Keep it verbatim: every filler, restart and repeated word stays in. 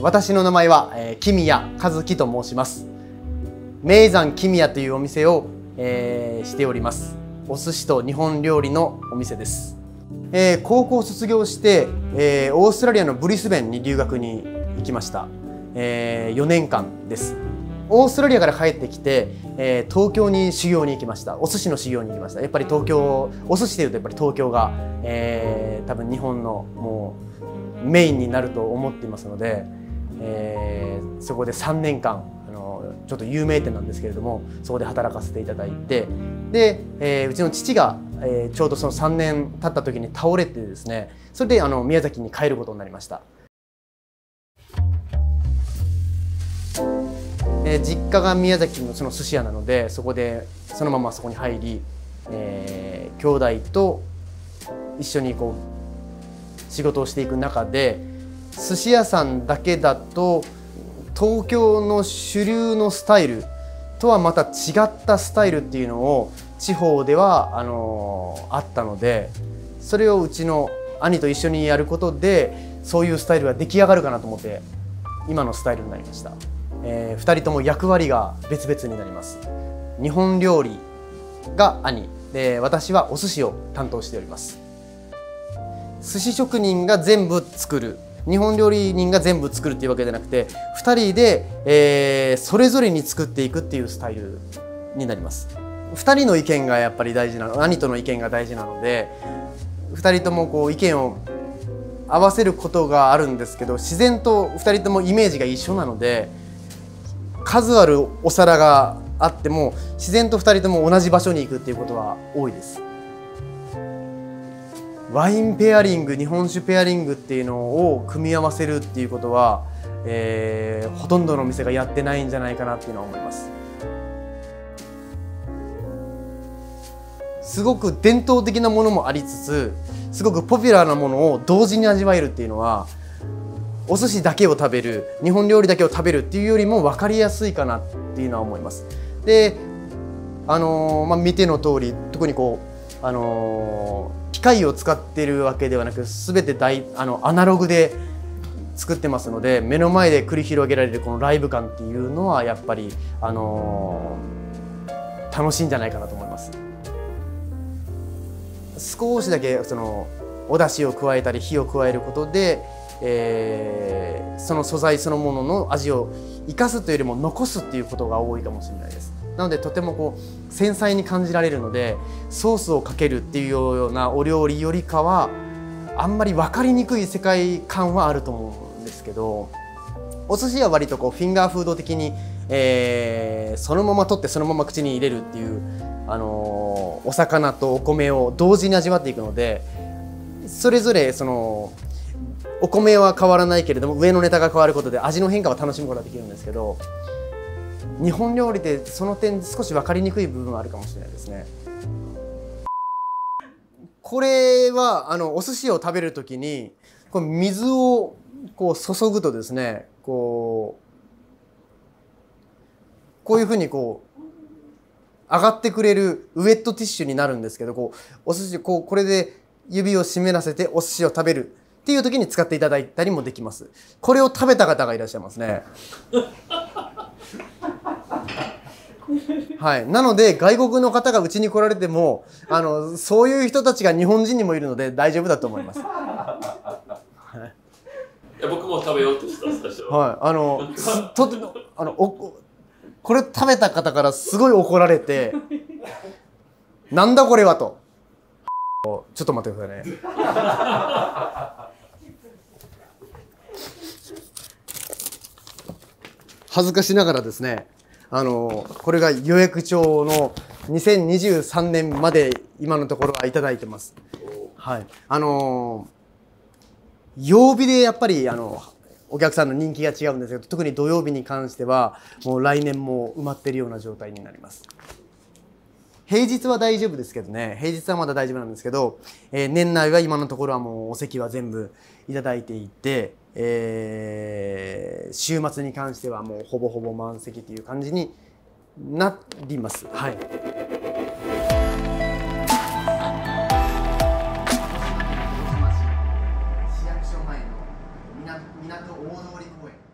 私の名前は、えー、木宮和樹と申します。名山木宮というお店を、えー、しております。お寿司と日本料理のお店です。えー、高校を卒業して、えー、オーストラリアのブリスベンに留学に行きました。えー、よねんかんです。オーストラリアから帰ってきて、えー、東京に修行に行きました。お寿司の修行に行きました。やっぱり東京、お寿司でいうとやっぱり東京が、えー、多分日本のもうメインになると思っていますので、えー、そこでさんねんかんあのちょっと有名店なんですけれども、そこで働かせていただいて、で、えー、うちの父が、えー、ちょうどそのさんねん経った時に倒れてですね、それであの宮崎に帰ることになりました。えー、実家が宮崎のその寿司屋なので、そこでそのままそこに入り、えー、兄弟と一緒にこう仕事をしていく中で、寿司屋さんだけだと東京の主流のスタイルとはまた違ったスタイルっていうのを地方ではあのー、あったので、それをうちの兄と一緒にやることでそういうスタイルが出来上がるかなと思って今のスタイルになりました。えー、ふたりとも役割が別々になります。日本料理が兄で、私はお寿司を担当しております。寿司職人が全部作る、日本料理人が全部作るっていうわけじゃなくて、ふたりで、えー、それぞれに作っていくっていうスタイルになります。ふたりの意見がやっぱり大事なの、兄との意見が大事なので、ふたりともこう意見を合わせることがあるんですけど、自然とふたりともイメージが一緒なので、数あるお皿があっても自然とふたりとも同じ場所に行くっていうことは多いです。ワインペアリング、日本酒ペアリングっていうのを組み合わせるっていうことは、えー、ほとんどの店がやってないんじゃないかなっていうのは思います。すごく伝統的なものもありつつ、すごくポピュラーなものを同時に味わえるっていうのは、お寿司だけを食べる、日本料理だけを食べるっていうよりも分かりやすいかなっていうのは思います。で、あのーまあ、見ての通り、特にこう、あのー、機械を使っているわけではなく、全て大あのアナログで作ってますので、目の前で繰り広げられるこのライブ感っていうのはやっぱり、あのー、楽しいんじゃないかなと思います。少しだけそのお出汁を加えたり火を加えることで、えー、その素材そのものの味を生かすというよりも残すっていうことが多いかもしれないです。なのでとてもこう繊細に感じられるので、ソースをかけるっていうようなお料理よりかはあんまり分かりにくい世界観はあると思うんですけど、お寿司は割とこうフィンガーフード的に、えー、そのまま取ってそのまま口に入れるっていう、あのー、お魚とお米を同時に味わっていくので、それぞれそのお米は変わらないけれども上のネタが変わることで味の変化を楽しむことができるんですけど、日本料理でその点少し分かりにくい部分はあるかもしれないですね。これはあのお寿司を食べるときにこう水をこう注ぐとですね、こうこういうふうにこう上がってくれるウエットティッシュになるんですけど、こうお寿司こうこれで指を湿らせてお寿司を食べるっていう時に使っていただいたりもできます。これを食べた方がいらっしゃいますね。はい、なので外国の方がうちに来られてもあのそういう人たちが日本人にもいるので大丈夫だと思います。はい、 いや僕も食べようとした最初。 はい、あのとてもあのおこれ食べた方からすごい怒られて「なんだこれは」と。ちょっと待ってくださいね。恥ずかしながらですね、あのこれが予約帳のにせんにじゅうさんねんまで今のところはいただいてます。はい、あの曜日でやっぱりあのお客さんの人気が違うんですけど、特に土曜日に関してはもう来年も埋まっているような状態になります。平日は大丈夫ですけどね、平日はまだ大丈夫なんですけど、えー、年内は今のところはもうお席は全部いただいていて、えー、週末に関してはもうほぼほぼ満席という感じになります。はい。市役所前の港大通公園。